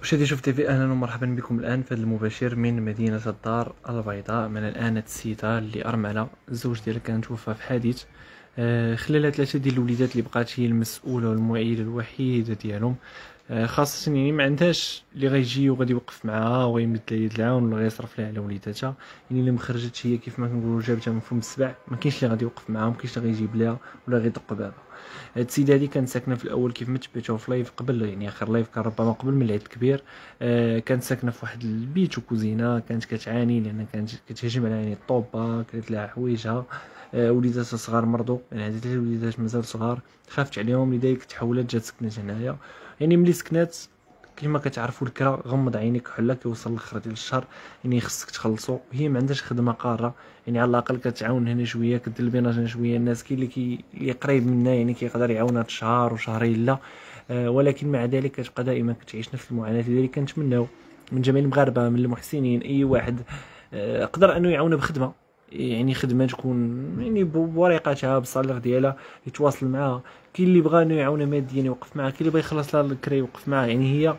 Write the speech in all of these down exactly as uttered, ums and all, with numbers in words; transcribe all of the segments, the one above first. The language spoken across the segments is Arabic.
مشاهدي شوف تيفي، اهلا ومرحبا بكم الان في هذا المباشر من مدينه الدار البيضاء. معنا الان هاد السيده اللي ارمله، الزوج ديالها كان توفى في حادث. آه خلال ثلاثه ديال الوليدات اللي بقات هي المسؤوله والمعيله الوحيده ديالهم. آه خاصه يعني ما عندهاش اللي غيجي وغادي يوقف معاها ويمد لها يد العون ولا غيصرف لها على وليداتها. يعني الا ما خرجتش هي كيف ما كنقولوا جابتها من فم السبع، ما كاينش اللي غادي يوقف معاها، ما كاينش اللي غيجيب لها ولا غيدق بابها. هاد السيده هادي كانت ساكنه في الاول كيف ما تبعتوها في لايف قبل، يعني اخر لايف كان ربما قبل من العيد الكبير. آه كانت ساكنه في واحد البيت وكوزينه، كانت كتعاني لان كانت كتهجم عليها يعني الطوبه، كانت لها حوايجها. آه وليداتها صغار مرضوا، يعني عندها ثلاث وليدات مازال صغار، خافت عليهم لذلك تحولت جات سكنت هنايا. يعني ملي سكنات كما كتعرفوا الكرا غمض عينيك حلا كيوصل الاخر ديال الشهر، يعني خصك تخلصوا. هي ما عندهاش خدمه قاره، يعني على الاقل كتعاون هنا شويه، كدير البيناج هنا شويه. الناس كاين اللي كي اللي قريب منا يعني كيقدر يعاونها هاد شهر وشهرين لا. آه ولكن مع ذلك كتبقى دائما كتعيش نفس المعاناه. لذلك كنتمناو من جميع المغاربه، من المحسنين، اي واحد آه قدر انه يعاونها بخدمه، يعني خدمه تكون يعني بوريقاتها بالصالير ديالها يتواصل معاها. كاين اللي بغى انه يعاونها ماديا يوقف معاها، كاين اللي بغى يخلص لها الكرا يوقف معاها. يعني هي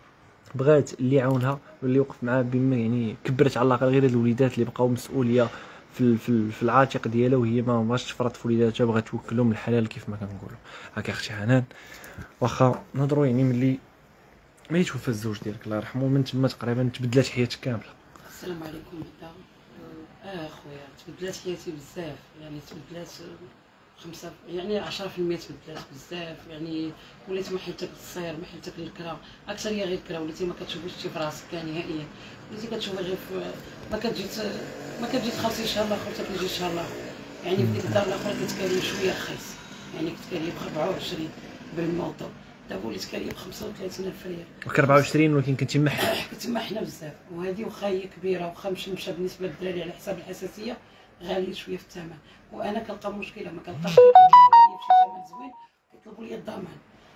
بغات اللي يعاونها واللي يوقف معاها، بما يعني كبرت على الاقل غير هاد الوليدات اللي بقاو مسؤوليه في في, في العاتق ديالها، وهي ما ماش تفرط في وليداتها، بغات توكلهم الحلال كيف ما كنقولوا. هاك اختي حنان، واخا نهضروا يعني ملي ملي توفى الزوج ديالك الله يرحمه، من تما تقريبا تبدلات حياتك كامله. السلام عليكم. بدا اه خويا تبدلات حياتي بزاف، يعني تبدلات خمسة يعني عشرة في المية تبدلات بزاف. يعني وليت ما حيتك الصير، ما حيتك الكرا، اكثر هي غير الكرا. وليتي ما كتشوفيش شي في راسك نهائيا، وليتي كتشوفي غير في ما كتجي ما كتجي تخلصي شهر الاخر حتى كيجي الشهر الاخر. يعني في ديك الدار الاخرى كنت كاريه شويه رخيص، يعني كنت كاريه ب أربعة وعشرين بالموطو، دابا وليت كاريه ب خمسة وثلاثين ألف ريال. وك أربعة وعشرين ولكن كنتي محنه كنت محنه بزاف. وهذه واخا هي كبيره واخا مشمشه بالنسبه للدراري على حساب الحساسيه، غاليه شويه في الثمن. وانا كنلقى مشكله ما كنلقاش بشي ثمن زوين، كيطلبوا لي الضمان.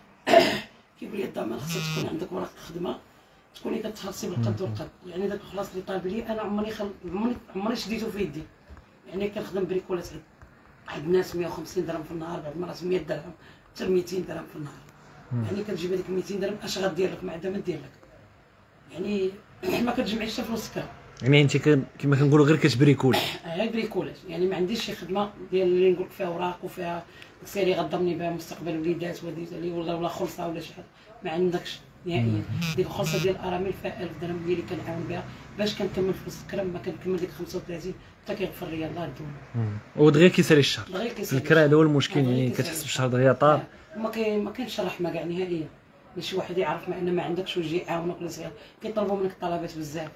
كيقول لي الضمان خصك تكون عندك ورق الخدمه، تكوني كتخلصي بالقد والقد. يعني داك الخلاص اللي طالب لي انا عمري خل... عمري عمري شديته في يدي. يعني كنخدم بريكولات عند الناس مية وخمسين درهم في النهار، بعض المرات مية درهم حتى ميتين درهم في النهار. يعني كتجيب هذيك ميتين درهم اش غدير لك؟ ما عندها ما دير لك. يعني ما كتجمعيش حتى فلوس الكرا. يعني انت كما كنقولوا غير كتبريكول. غير بريكولاج، يعني ما عنديش شي خدمه ديال اللي نقول لك فيها اوراق وفيها سيري غضمني بها مستقبل وليدات وديت لي ولا ولا خلصه ولا شي حاجه، ما عندكش نهائيا. ديك الخلصه ديال الارامل فيها ألف درهم هي اللي كنعاون بها باش كنكمل فلوس الكرا. ما كنكمل ديك خمسة وثلاثين حتى كيغفر لي الله الدوم. ودغيا كيسالي الشهر دغيا كيسالي الكرا، هذا هو المشكل. يعني كتحس بالشهر دغيا طار. ما كاين ما كاينش رحمه كاع نهائيا. شي واحد يعرف ما ان ما عندكش ويجي يعاونك ولا صغير، كيطلبوا منك طلبات بزاف.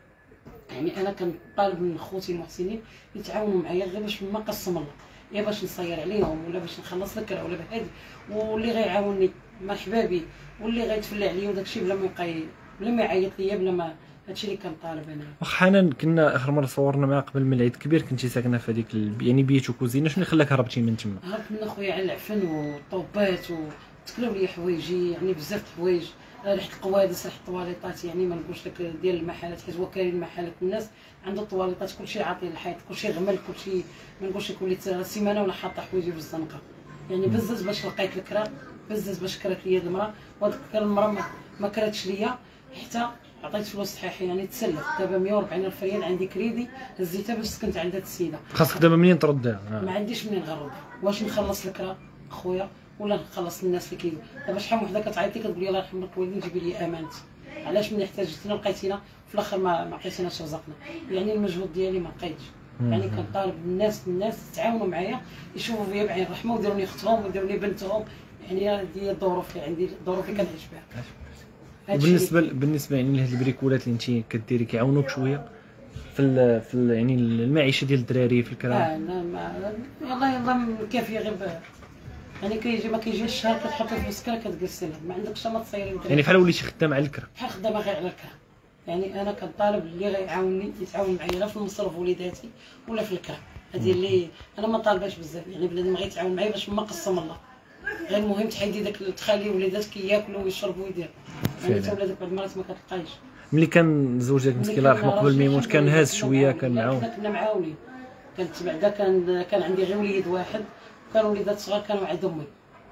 يعني انا كنطالب من خوتي المحسنين يتعاونوا معايا غير باش ما قسم الله، يا باش نصير عليهم ولا باش نخلص الكرا ولا بهادي. واللي غيعاونني مرحبا به، واللي غيتفلى عليا وداكشي بلا ما يبقى بلا ما يعيط ليا بلا ما. هادشي اللي كنطالب انا. واخا حنان، كنا اخر مره صورنا معاك قبل من العيد الكبير، كنتي ساكنه في هذيك ال... يعني بيت وكوزينه، شنو اللي خلاك هربتي من تما؟ هربت من خويا على العفن والطوبات وتكلاو لي حوايجي، يعني بزاف د الحوايج، ريحه القوادس، ريحه الطواليطات. يعني ما نقولش لك ديال المحلات، حيت هو كاين المحلات الناس عنده الطواليطات كلشي عاطي الحيط، كلشي غمل، كلشي ما نقولش كل سيمانه ولا حاطه حوايجي في الزنقه. يعني بزز باش لقيت الكرا، بزز باش كرات ليا المراه، وهاديك المراه ما, ما كراتش ليا حتى عطيت فلوس صحيحه. يعني تسلفت دابا مية وأربعين ألف ريال عندي كريدي هزيتها باش سكنت عند هاد السيده. خاصك دابا منين تردها؟ ما عنديش منين غنرد. واش نخلص الكرا خويا ولا نخلص للناس اللي كي دابا شحال من وحده كتعيط لي كتقول لي الله يرحم لك والدي جيبي لي امانتي. علاش ملي احتاجتينا لقيتينا في الاخر ما ما عطيتيناش رزقنا. يعني المجهود ديالي ما لقيتش. يعني كنطالب الناس الناس يتعاونوا معايا، يشوفوا فيا بعين الرحمه ويديروني اختهم ويديروني بنتهم. يعني هذه الظروف اللي عندي، الظروف اللي كنعيش بها. وبالنسبه بالنسبه يعني لهاد البريكولات اللي انت كديري كيعاونوك شويه في ال في ال يعني المعيشه ديال الدراري في الكرا؟ اه انا ما يلاه يلاه كافيه غير يعني كيجي ما كيجيش الشهر كتحط فلوس كرا كتجلسي لها، ما عندكش ما تصيري. يعني بحال وليتي خدام على الكرا؟ بحال خدامه غير على الكرا. يعني انا كنطالب اللي غيعاونني يتعاون معايا لا في المصروف وليداتي ولا في الكرا. هذه اللي انا ما طالباش بزاف. يعني بنادم غيتعاون معايا باش ما قسم الله، غير المهم تحيدي داك تخلي وليداتك ياكلوا ويشربوا ويديروا. يعني انت ولادك بعض المرات ما كتلقايش. ملي كان زوجك مسكين الله يرحمه قبل ما يموت كان هاز شويه، كان معاون؟ كنا معاونين. كانت بعدا كان كان عندي غير وليد واحد، وكانوا وليدات صغار كانوا عند امي.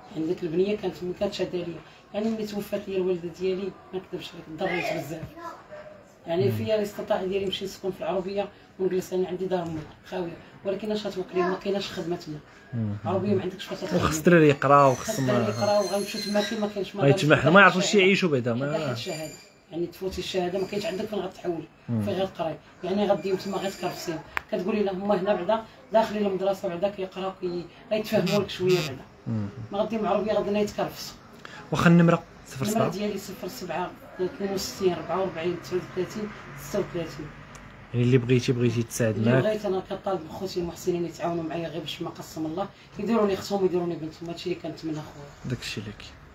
يعني ديك البنيه كانت ملي كانت شاده ليا، يعني ملي توفات لي الوالده ديالي ما نكذبش عليك ضريت بزاف، يعني فيا الاستطاعه ديالي نمشي نسكن في العربيه ونجلس. انا عندي دار مول خاويه، ولكن اش غتوكلي ما كايناش خدمه تما. العربيه ما عندكش فاش تخدم، وخص الدراري يقراو، خصهم خصهم يقراو، غنمشيو تما كي ما كاينش غيتجمع ما يعرفوش يعيشوا بعدا ما الشهاده، يعني تفوتي الشهاده ما كاينش عندك فين غتحول فين غتقراي، يعني غديو تما غير تكرفسين، كتقولي لهم هما هنا بعدا داخلين المدرسه بعدا كيقراو كي غيتفهموا لك شويه بعدا، ما غاديهم العربيه غادي يتكرفسوا. واخا النمره صفر النمره سبعة ديالي صفر سبعة اثنين وستين أربعة وأربعين تسعة وثلاثين ستة وثلاثين. يعني اللي بغيتي بغيتي تساعد اللي معاك، بغيت انا كطالب خوتي المحسنين يتعاونوا معايا غير باش ما قسم الله يديروني اختهم ويديروني بنتهم، هادشي اللي كنتمنى خويا. داكشي اللي كاين.